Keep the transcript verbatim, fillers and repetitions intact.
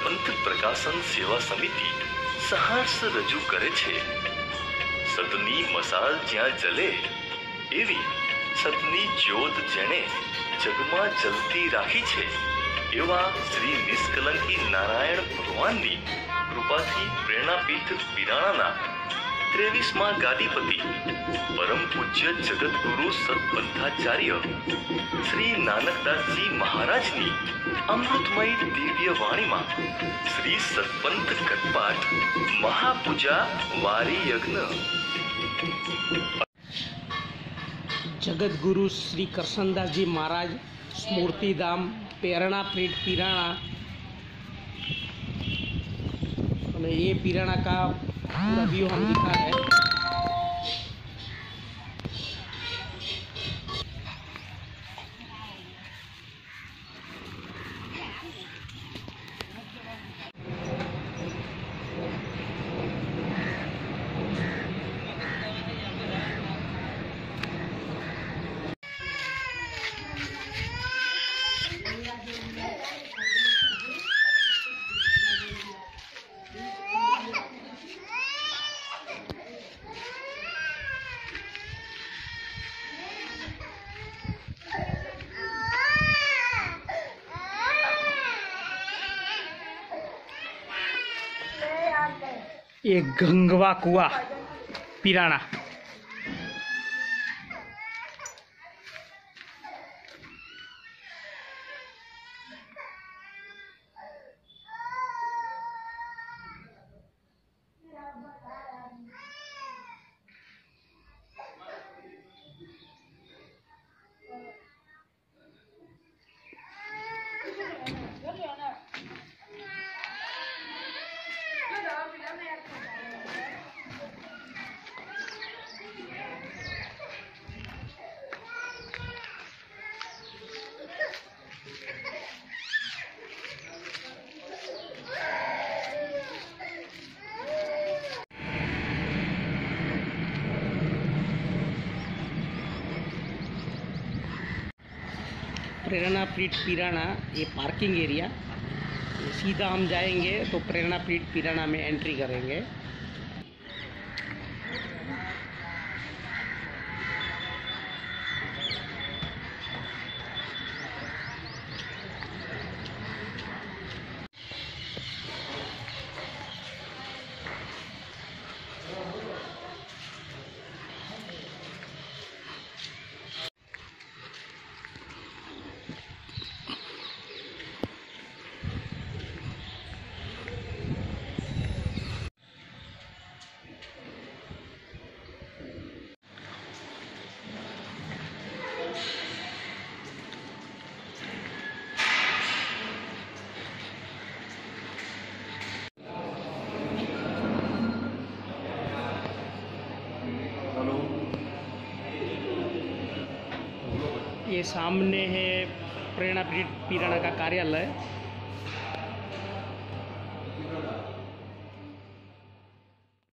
સતપંથ પ્રકાશન સેવા સમિતિ સહર્ષ રજૂ કરે છે સતની મસાલ જ્યાં જલે એવી સતની જ્યોત જેણે જગમાં જલતી રાખી છે એવા શ્રી નિષ્કલંકી નારાયણ ભગવાનની કૃપાથી પ્રેરણાપીઠ પિરાણાના ત્રેવીસમાં ગાદીપતિ પરમ પૂજ્ય જગતગુરુ સતપંથાચાર્ય શ્રી નાનકદાસજી મહારાજની અમૃતમય દિવ્ય વાણીમાં શ્રી સતપંથ કટપાટ મહાપૂજા વારી યજ્ઞ જગતગુરુ श्री करसनदास जी महाराज स्मृति धाम प्रेरणापीठ पिराना और ये पिराना का पूरा व्यू हम दिखा है। ये गंगवा कुआ पिराना प्रेरणापीठ पिराना ये पार्किंग एरिया। सीधा हम जाएंगे तो प्रेरणापीठ पिराना में एंट्री करेंगे। ये सामने है प्रेरणापीठ पिराना का कार्यालय।